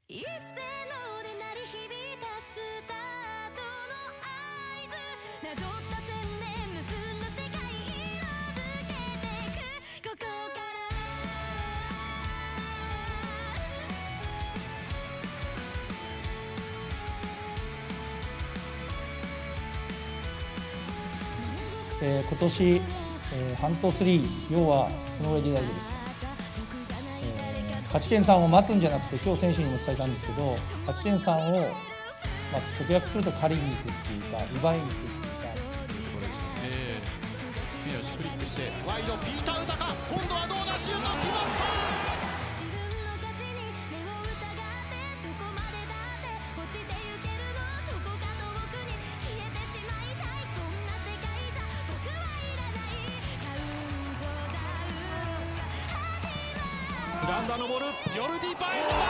一斉ので鳴り響いたスタートの合図、なぞった線で結んだ世界色づけてく、ここから今年、ハント3、要はこのぐらいで大丈夫ですか。勝ち点3を待つんじゃなくて、今日選手にも伝えたんですけど、勝ち点3を、直訳すると借りに行くっていうか、奪いに行くっていうか。ところですよね。 目押しクリックしてワイド、ピーター・ウタカ、今度はどうだ、シュート決まった。グラウンダーのボール、ヨルディ・バイスタ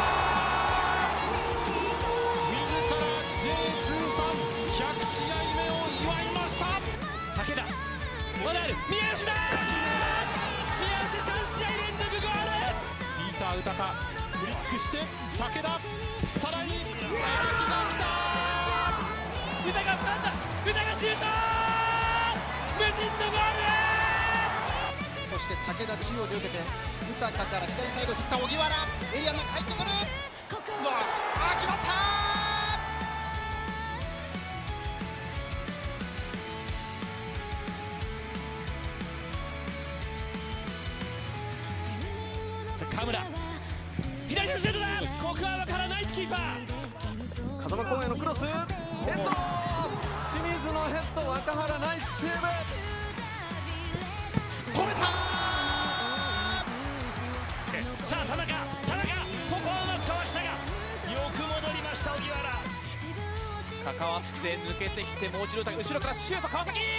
ー、自ら J 通算100試合目を祝いました。 武田、まだある、宮吉だ、宮吉3試合連続ゴール。 ピーター・ウタカ、フリックして武田、さらに荒木が来た。 宇田が掴んだ、宇田がシュート、無人のゴール。 そして武田中央で受けて、ウタカから左サイド振った荻原、エリアの入ってくる。決まった。 河村、左のシュートだ。ここは分からないキーパー。 風間公園のクロス、ヘッド、清水のヘッド、若原ナイスセーブ。 止めた。 さあ田中、ここはうまくかわしたが、よく戻りました荻原。 関わって抜けてきて、もう一度後ろからシュート、川崎、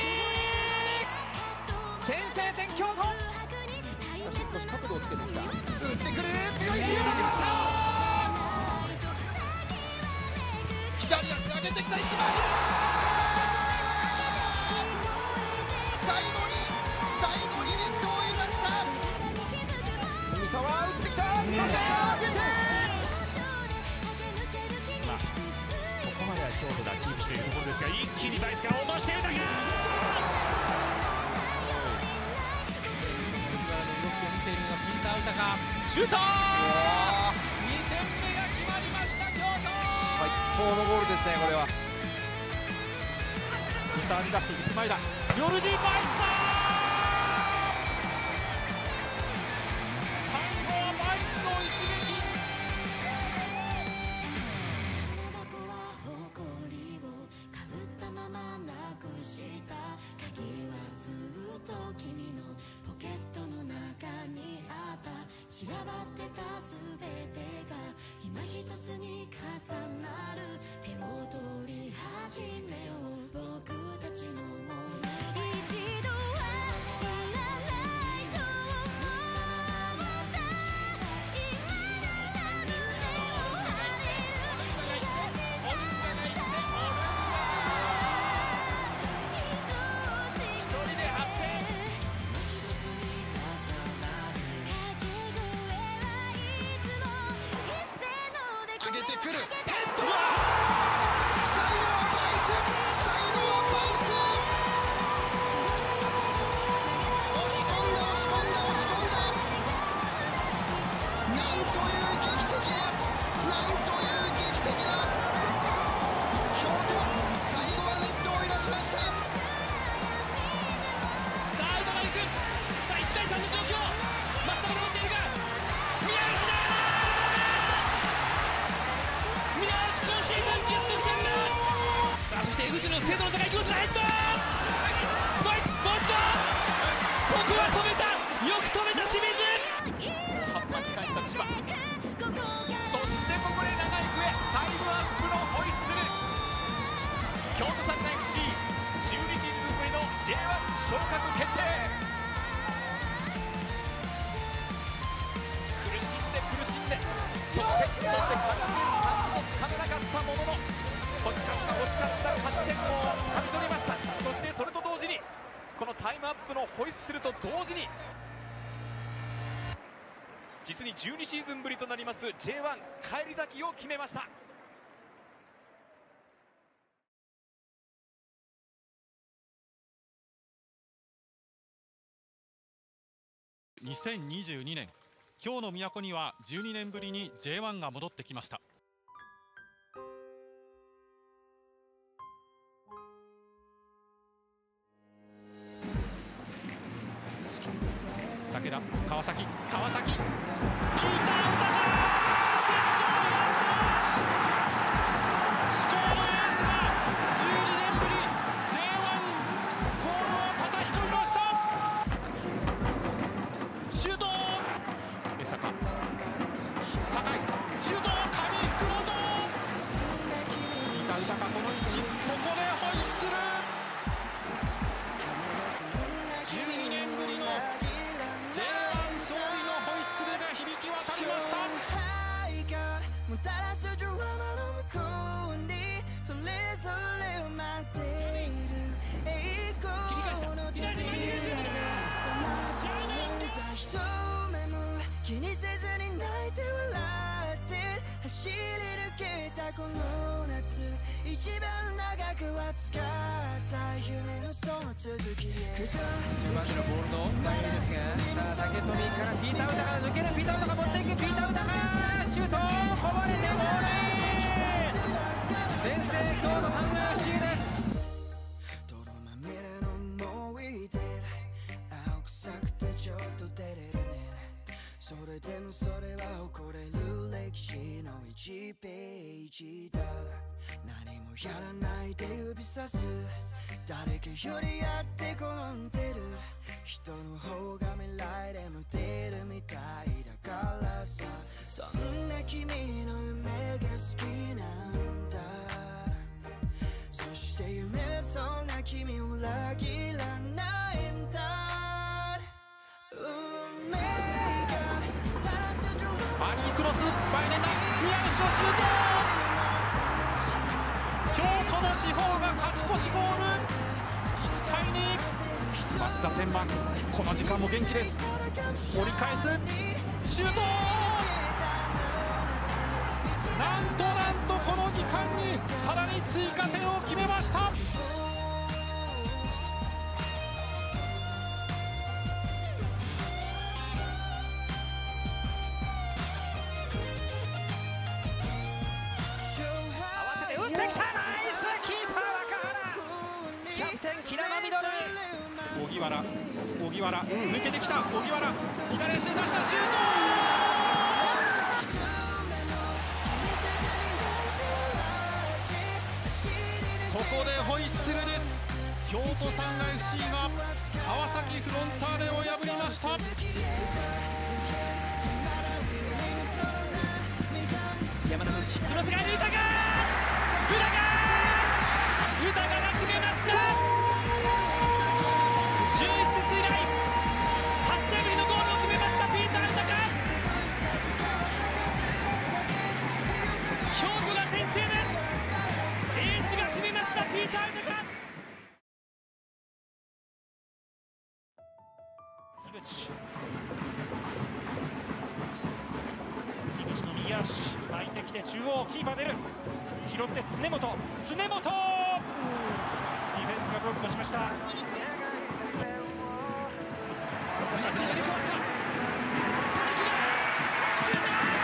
先制点京都。少し角度をつけてきた、打ってくる、強いシュート決まった。左足で上げてきた、一番最後にネットを揺らした。三沢打ってきた、そして合わせて、 ここまでは京都がキープしているところですが、一気にバイスが落としているだけ。シュート、2点目が決まりました、京都。 最高のゴールですね、これは。三沢に出してイスマイラ、ヨルディ・バイスター、最後はバイスの一撃。 散らばってたすべてが今一つに重なる、手を取り始めよう、僕たちのもの。一度はいらないと思った、今なら胸を張れる。しかし一人で張って上げてくる、ヘッド、最後はバイス、最後はバイス、押し込んだ、押し込んだ、押し込んだ。なんという劇的な、なんという劇的な。京都、最後はネットを揺らしました。 さあ、宇田が行く。さあ、1対3の状況。松田が持っているが、宮吉だ。宮吉、今シーズン10得点目。さあ、そして江口の精度の高いコースのヘッド。もう一度。ここは止めた。よく止めた清水。 はったき返した千葉。そしてここで長い笛、タイムアップのホイッスル。京都サンガ FC12 シーズンぶりの J1 昇格決定。苦しんで得点、そして勝ち点3こそつかめなかったものの、欲しかった勝ち点をつかみ取りました。そしてそれと同時にこのタイムアップのホイッスルと同時に実に12シーズンぶりとなります J1 返り咲きを決めました。 2022年、今日の都には12年ぶりに J1 が戻ってきました。武田、川崎、ピーター・ウタカ至高のエースが12年ぶり J1 ゴールを叩き込みました。シュート、江坂、酒井、シュート、上福本、ピーター・ウタカ、この位置、ここでホイッスル。12年ぶりの J1 勝利のホイッスルが響き渡りました。 もたらすドラマの向こうにそれぞれを待っている栄光の扉が必ず抜いた一目も気にせずに泣いて笑って走り抜けたこの夏、一番長くは使った夢のその続きへ。 中盤でのボールの前ですが、さあ竹富からピーター・ウタカが抜ける、ピーター・ウタカ持っていく、ピーター・ウタカシュート、こぼれてゴールイン。先制京都サンガ FC です。 泥まみれの思い出、青臭くてちょっと照れるね。それでもそれは誇れる歴史の1ページだ。何もやらないで指さす、誰かよりやって転んでる人の方が未来でも出るみたいだからさ、そんな君の夢が好きなんだ。そして夢そんな君を裏切らないんだ。運命がバニークロス、バイネタ、宮内のシュート、京都の至宝が勝ち越しゴール。1対2、松田天馬、この時間も元気です。折り返すシュート、なんとこの時間にさらに追加点を決めました。荻原、抜けてきた荻原、左足で出したシュート、ここでホイッスルです。京都サンガ FC が川崎フロンターレを破りました。 山田のクロスが抜いたか、宇田が決めました。11節以来8試合ぶりのゴールを決めましたピーター・ウタカ。京都が先制です。エースが決めましたピーター・ウタカ。樋口の右足巻いてきて中央キーパー出る、拾って常本、ディフェンスがブロックしました。チームに変わった。シュート、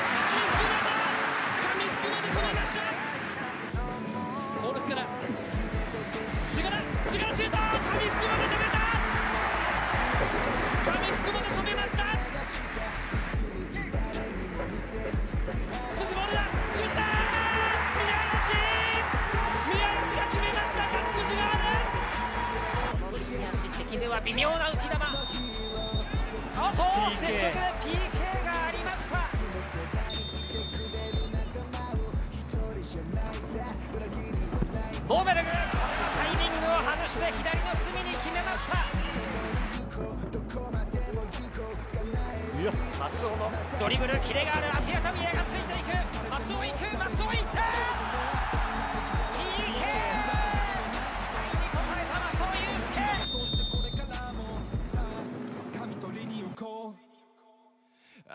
上福まで止めました。コールから菅原シュート、上福まで止めた。上福まで止めました。ボールだ、シュート、宮内が決めました。勝ち越しがある。右足席では微妙な浮き球。接触で PK がありました。ボーベルグ、タイミングを外して左の隅に決めました。松尾のドリブル、キレがある明らかにがついていく。松尾いく、松尾いって PK、 に応えた松尾祐介。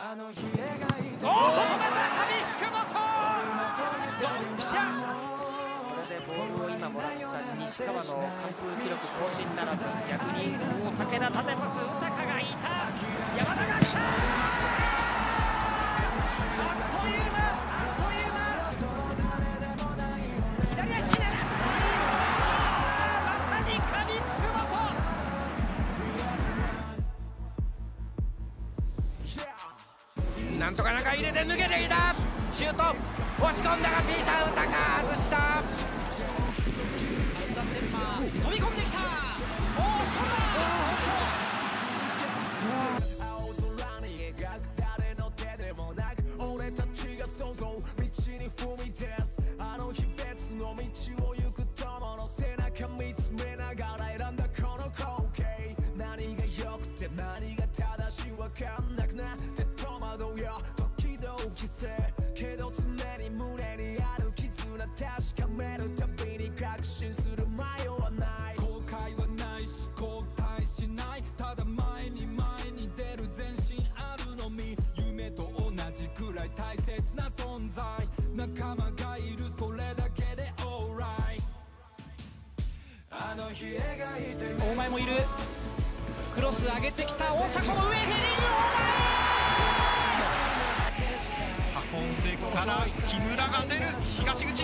おお、ここまた上福本ドンピシャ。これでボールを今もらった西川の完封記録更新ならず、逆にもう武田縦パス、宇高がいた、山田が来た。あっという間、左足でまさに上福本。なんとか中入れて抜けていた。シュート押し込んだがピーター・ウタカ外した。飛び込んできた。押し込んだ。 青空に描く誰の手でもなく、俺たちが想像道に踏み出す。あの日別の道を行く友の背中見つめながら選んだこの光景。何が良くて何が正しいわかんなくなって戸惑うよ時々せけど常に胸にある絆確かめるたびに確信する迷わない。後悔はないし後悔しない、ただ前に出る前進あるのみ。夢と同じくらい大切な存在、仲間がいるそれだけで alright。 あの日描いて大前もいる。クロス上げてきた大迫の上、ヘディング運んでから木村が出る。東口 PK ス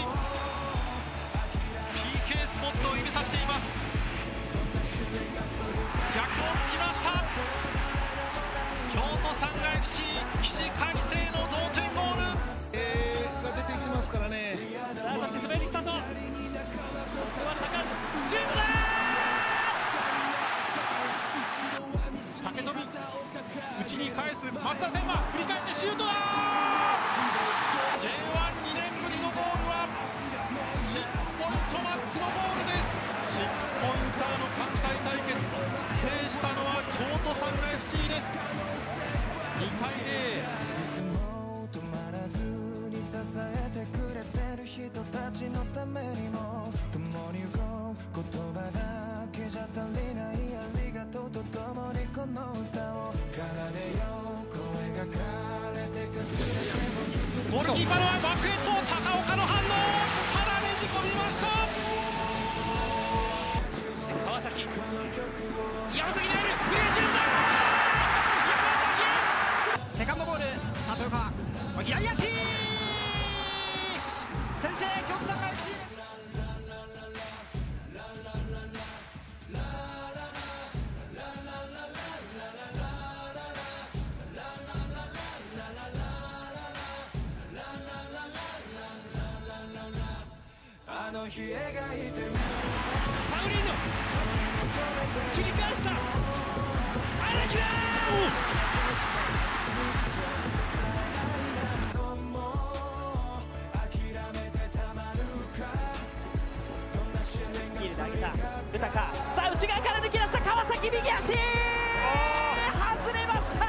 ポットを指さしています。逆をつきました。京都サンガ FC 起死回生の同点ゴールが出てきますからね。 さあ、そして滑りスタート。ここは高橋シュートだ。 竹富内に返す松田天馬、振り返ってシュートだ。 J12 年ぶりのゴールは6ポイントマッチのゴールです。6ポインターの関西対決制したのは京都サンガ FC です。2対0。 進もう止まらずに支えてくれてる人たちのためにも共に動く言葉だけじゃ足りない、ありがとうとともにこの歌を奏でよう。声が枯れてかすれてもゴールキーパーのバックヘッド、高岡の反応、ただねじ込みました。 川崎、山崎に入る、上シュート。山崎セカンドボール、佐藤川左足、先制京都サンガ FC。 あの日描いてパウリーノ切り返した。荒木だ。ヒールで上げた宇高、さあ内側から抜き出した川崎、右足外れました。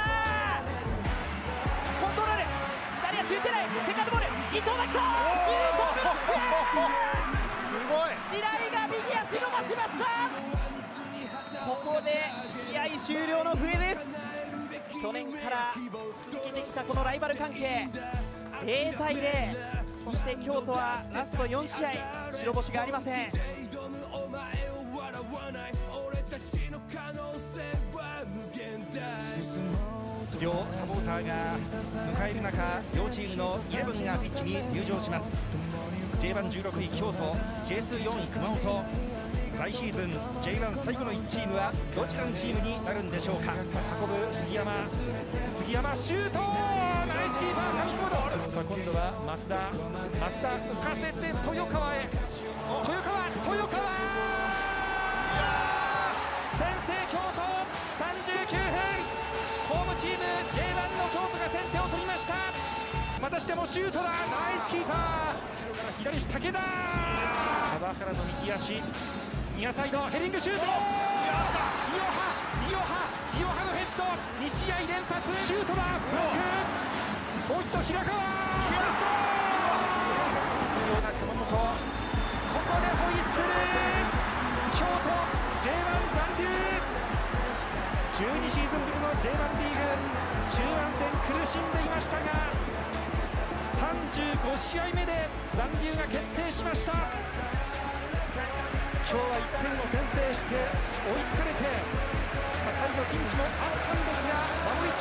コントロール、左足打てない。セカンドボール、伊藤が来た。シュートぶつけ、白井が右足伸ばしました。ここで試合終了の笛です。去年から続けてきたこのライバル関係、0対0。そして京都はラスト4試合白星がありません。 両サポーターが迎える中、両チームの11がピッチに入場します。 J116 位京都、 J24 位熊本。来シーズン J1 最後の1チームはどちらのチームになるんでしょうか。運ぶ杉山シュート、ナイスキーパー上久保。さあ今度は松田浮かせて豊川へ。豊川先制京都、39分、ホームチーム J1 の京都が先手を取りました。またしてもシュートだ、ナイスキーパー。左足武田、川原の右足、ニアサイドヘディングシュート。イオハのヘッド、2試合連発シュートだ。ブロック、もう一度平川、必要な熊本、ここでホイッスル。京都 J1 残留、12シーズンぶりの J1 リーグ中盤戦苦しんでいましたが35試合目で残留が決定しました。今日は1点を先制して追いつかれて、最後ピンチもあったんですが守り